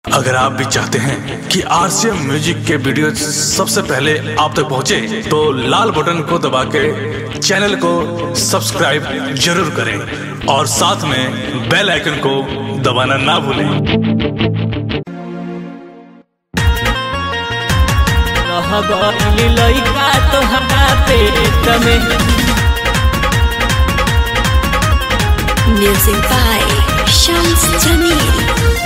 अगर आप भी चाहते हैं कि आरसीएम म्यूजिक के वीडियो सबसे पहले आप तक पहुंचे, तो लाल बटन को दबा के चैनल को सब्सक्राइब जरूर करें और साथ में बेल आइकन को दबाना ना भूलें। Music by Shams Jamil.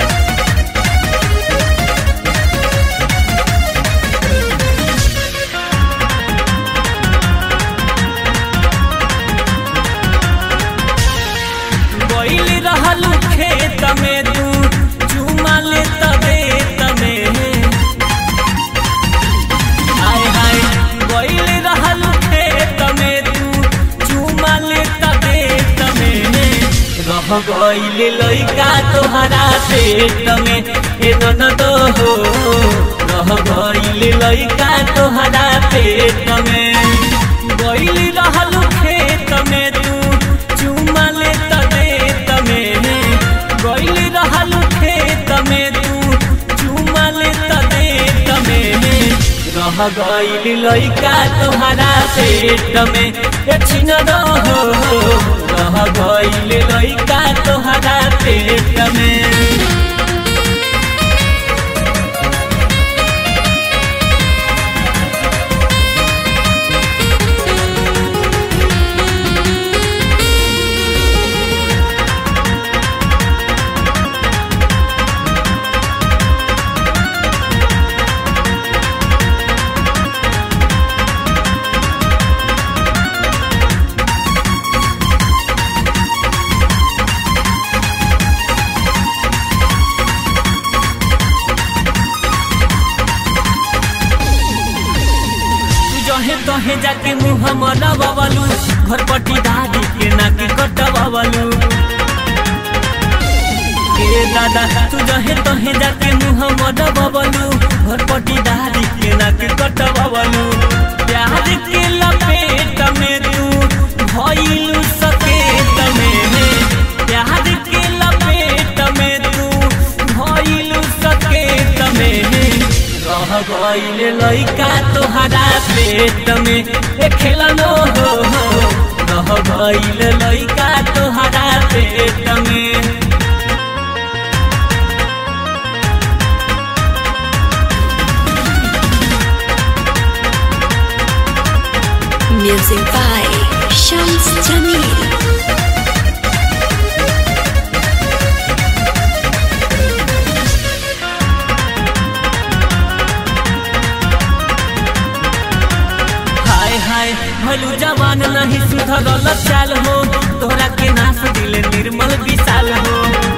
खेत में तू चुमा ले तबे तमे हाय हाय गइल रहल खेत में तू चुमा ले तबे तमे रह गइल लइका तोहरा पेट में ए दोनों तो हो रह गइल लइका तोहरा पेट में गइल रहल खेत में तू चुमा ले तबे तमे गइल रहल खेत में तू चुमा ले तबे तमे रह गइल लइका तोहरा पेट में छिन रहो रह गइल लइका तोहरा पेट में। तहे जाके मुँह मलबावलू घर पट्टी दादी के नाकी कटवावलू दादा तू जहे तहे जाके मुँह मलबावलू घर पट्टी दादी के नाकी कटवावलू प्यार के लपेट में तू भइलू सकेत में प्यार के लपेट में तू भइलू सकेत में रह गइल लइका तोहरा पेट में खेलनो हो रह गइल लइका तोहरा पेट में। Music by Shams Jamil. भलू जवान नहीं सुधरल चाल हो तोहरा के नाश दिले निर्मल विशाल हो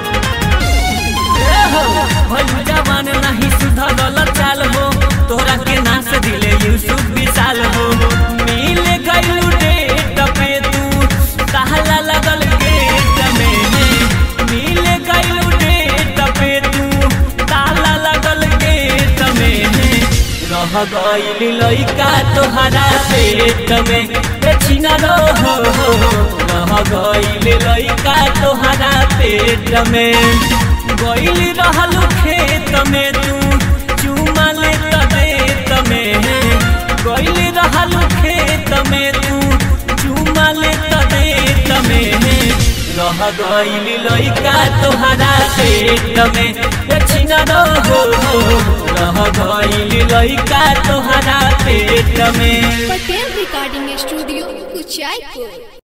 भलू जवान नहीं सुधरल चाल हो तोहरा के नाश दिले यूसुफ विशाल हो मिल गइलू डेट पे तू ताला लगल गेट में मिल गइलू डेट पे तू ताला लगल गेट में रह गइल लइका तोहरा पेट में छिन रहो रह गइल लइका तोहरा पेट में गइल रहल खेत में तू चुमा ले तबे तमे गइल रहल खेत में तू चुमा ले तबे तमे रह गइल लइका तोहरा पेट में छिन रहो रह गइल लइका तोहरा पेट में। Patel recording studio Kuchaipur.